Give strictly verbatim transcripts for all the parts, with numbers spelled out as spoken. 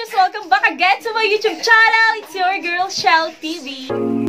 Marius! Welcome back again to my YouTube channel! It's your girl, Shell T V.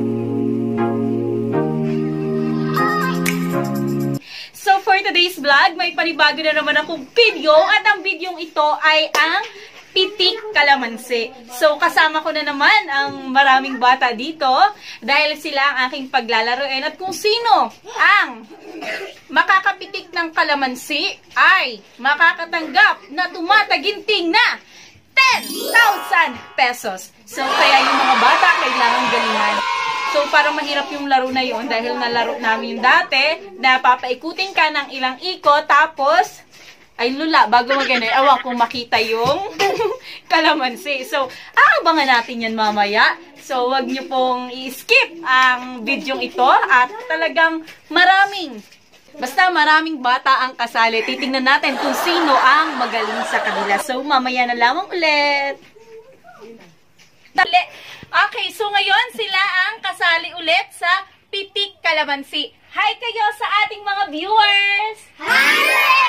So for today's vlog, may panibago na naman akong video at ang videong ito ay ang pitik kalamansi. So kasama ko na naman ang maraming bata dito dahil sila ang aking paglalaroin at kung sino ang makakapitik ng kalamansi ay makakatanggap na tumataginting na ten thousand pesos. So kaya yung mga bata kailangan galingan. So, parang mahirap yung laro na yun dahil nalaro namin yung dati na papaikutin ka ng ilang ikot tapos, ay lula, bago mag-ano, awan kung makita yung kalamansi. So, aabangan natin yan mamaya. So, wag nyo pong i-skip ang video ito at talagang maraming, basta maraming bata ang kasali. Titingnan natin kung sino ang magaling sa kanila. So, mamaya na lamang ulit. Dali. Okay, so ngayon sila ang kasali ulit sa Pitik Kalamansi. Hi kayo sa ating mga viewers! Hi!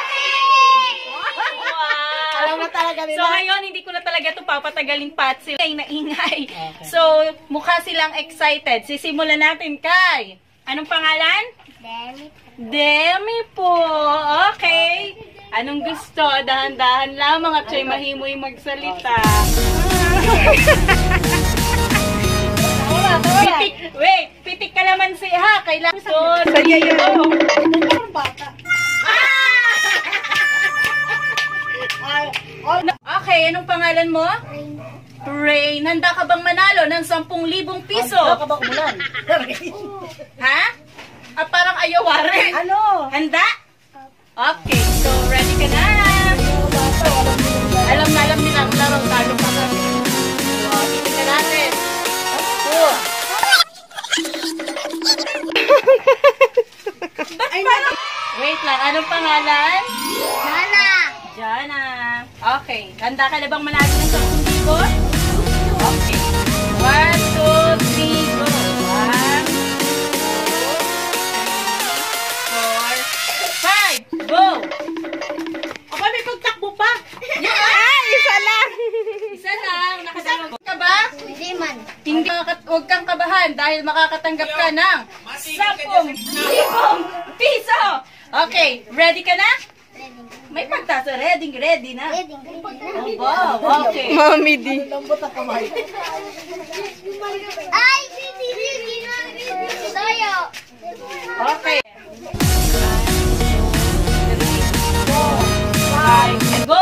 Wow! Alam na talaga nila. So ngayon, hindi ko na talaga ito papatagalin pa at sila ay naingay. Okay. So, mukha silang excited. Sisimulan natin kay... Anong pangalan? Demi. Demi po. Okay. Anong gusto? Dahan-dahan lamang at siya'y mahimoy magsalita. Pitik, wait, pitik kalamansi ha, kailangan so, saya yun. Okay, anong pangalan mo? Rain. Rain. Handa ka bang manalo ng sampung libong piso? Handa ka bang umulan? Ha? Ah, parang ayawari. Ano? Handa? Okay, so ready ka na? Alam na alam nila ang laro, talo pa kami. So, titignan natin. Ay, wait lang, anong pangalan? Jana. Jana. Okay, handa ka na bang manalo ng sampung libo? Okay. One, two, three, go. One, two, four, five, go! Aba, may pagtakbo pa. Ay, isa lang! Isa lang. Nakasama ka ba? Hindi man. Hindi, huwag kang kabahan dahil makakatanggap ka ng sampung libong piso! Okay, ready ka na? May pagtasa, ready, ready na. Ready. Oh, wow, okay. Mami di. Lambot ang kamay. Ay, Bibi, Bibi, Bibi. Soyo. Okay. Five, go!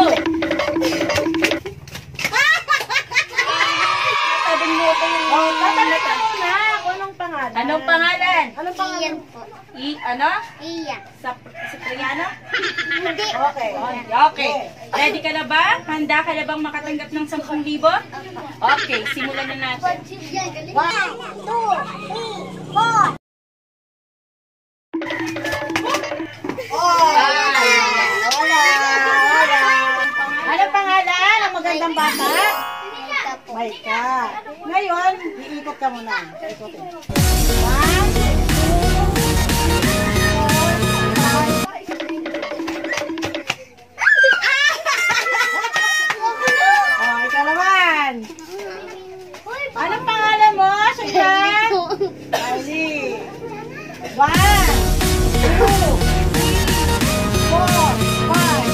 Sabi mo ko yung... Oh, tatanong ka muna. Kung anong pangalan? Anong pangalan? Anong pangalan? Iyan po. I, ano? Iyan. Sa, sa Priano? Hindi. Okay. Okay. Ready ka na ba? Handa ka na bang makatanggap ng sampung libo? Okay, simulan na natin. One, two, three, four. Oh! Wala! Wala! Anong pangalan? Ang magandang bata? Ika po. Maika. Ngayon, iikot ka muna. Ikotin. One, two, oh, ikaw naman. Anong pangalan mo? Suyan? Ali. One, two, three, four, five.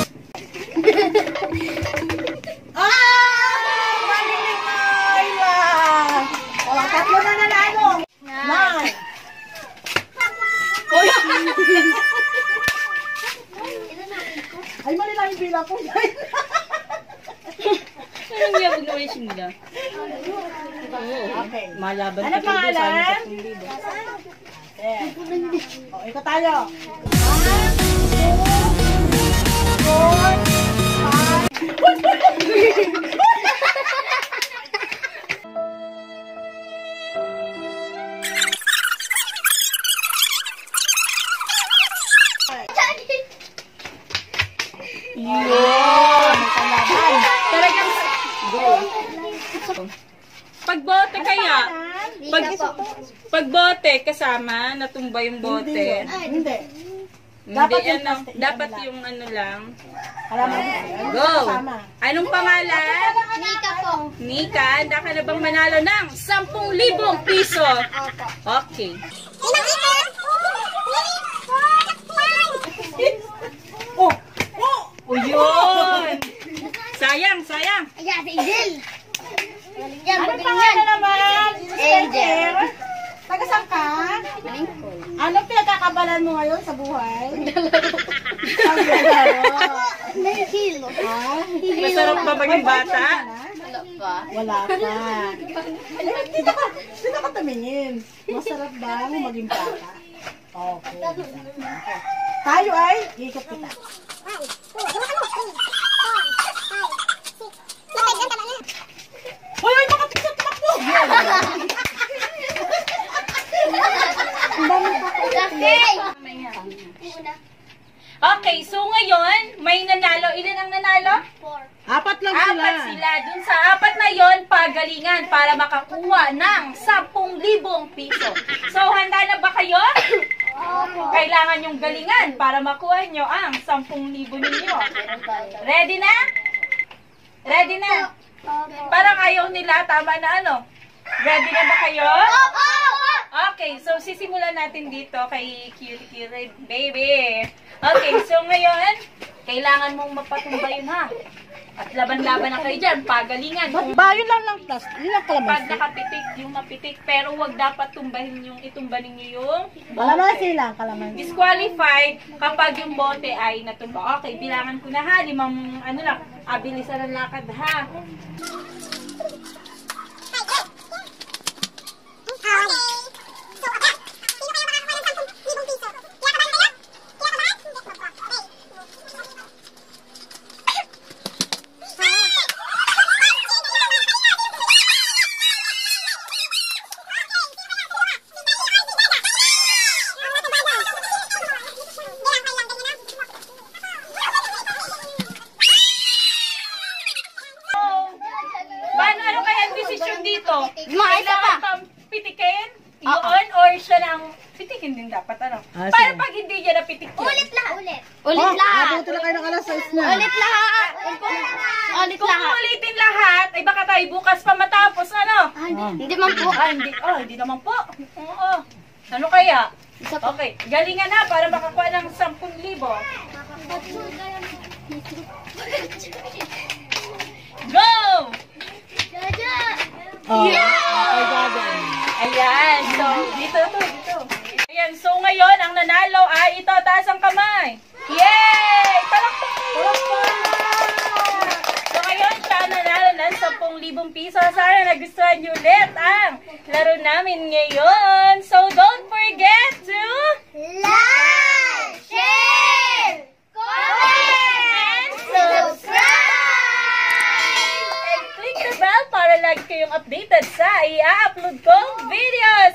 Ah! Magaling na, Ayla. Oh, tatlo na nanalo. Nine. Ay, mali lang yung bila po. Anong yabag naman yung simula? Okay. Malaban Ano pangalan? Eh. Oh, ikaw tayo. One, two, four, five. Yun! Talagang... Go! Pagbote kaya, pag, Ika po. pagbote kasama, natumba yung bote. Hindi. Dapat Hindi, yung ano, plastic, dapat ano lang. yung ano lang. Alam mo, Go! kasama. Anong pangalan? Nika po. Nika, handa ka na bang manalo ng sampung libong piso? Opo. Okay. Oh! Oh! O yun! Sayang, sayang. Ayan, si Angel. Yan, Anong magaling pangalan yan. naman? Angel. Taga saan ka? Anong pinagkakabalan mo ngayon sa buhay? Paglalaro. Hilo. Ha? Masarap ba maging bata? Wala pa. Wala pa. Eh, dito ka, dito ka tumingin. Masarap ba maging bata? Okay. Tayo ay ikot kita. Hoy, hoy, baka tiksak takbo! Ang dami pa. Okay, so ngayon, may nanalo. Ilan ang nanalo? Apat lang sila. Apat sila. Dun sa apat na yon, pagalingan para makakuha ng sampung libong piso. So, handa na ba kayo? Kailangan yung galingan para makuha nyo ang sampung libo ninyo. Ready na? Ready na? Parang ayaw nila, tama na ano? Ready na ba kayo? Okay, so sisimulan natin dito kay Cutie Cutie Baby. Okay, so ngayon, kailangan mong mapatumba yun ha. At laban-laban na kayo dyan, pagalingan. Kung Ba, yun lang lang plus. Yun lang pag kalamansi. nakapitik, yung mapitik, pero wag dapat tumbahin yung itumba ninyo yung Kalamansi lang, kalamansi. disqualified kapag yung bote ay natumba. Okay, bilangan ko na ha. Limang, ano lang, abilisan ang lakad ha. Paano, ano kaya ang desisyon dito? Kailangan pang pitikin? Yun? Or siya lang pitikin din dapat, ano? Ah, Para sige. pag hindi niya napitik yun. Ulit lahat. Ulit. Ulit oh, lahat. Abuto na kayo ng alas sais na. Ulit lahat. Ulit Kung lahat. ulitin lahat, ay baka tayo bukas pa matapos, ano? Ah, hindi- Hindi man po. Ah, hindi. Oh, hindi naman po. Oo. Ano kaya? Okay, galingan na para makakuha ng sampung libo. Go! Jaja. Oh, okay, gagan. Ayan, so dito to, dito. Ayan, so ngayon ang nanalo ay ito, taas ang kamay. Yay! Palakpak! Palakpak! So ngayon siya nanalo ng sampung libong piso. Sana nagustuhan niyo ulit ang laro namin ngayon. So don't forget to Like, share, comment, and subscribe. and click the bell para lagi kayong updated sa i-upload kong videos.